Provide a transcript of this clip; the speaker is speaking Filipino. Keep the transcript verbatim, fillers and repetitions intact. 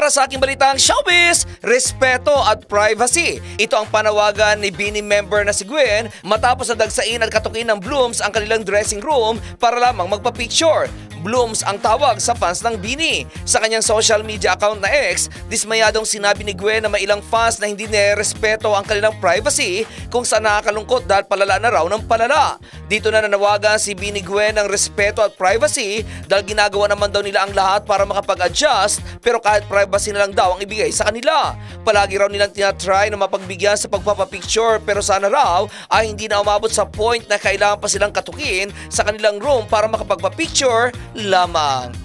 Para sa aking balitang showbiz, respeto at privacy. Ito ang panawagan ni Bini member na si Gwen matapos na dagsain at katukin ng Blooms ang kanilang dressing room para lamang magpa-picture. Blooms ang tawag sa fans ng Bini. Sa kanyang social media account na X, dismayadong sinabi ni Gwen na may ilang fans na hindi nirespeto ang kanilang privacy kung saan nakakalungkot dahil palala na raw ng palala. Dito na nanawagan si Bini Gwen ng respeto at privacy dahil ginagawa naman daw nila ang lahat para makapag-adjust pero kahit privacy na lang daw ang ibigay sa kanila. Palagi raw nilang tinatry na mapagbigyan sa pagpapapicture pero sana raw ay hindi na umabot sa point na kailangan pa silang katukin sa kanilang room para makapagpapicture lamang.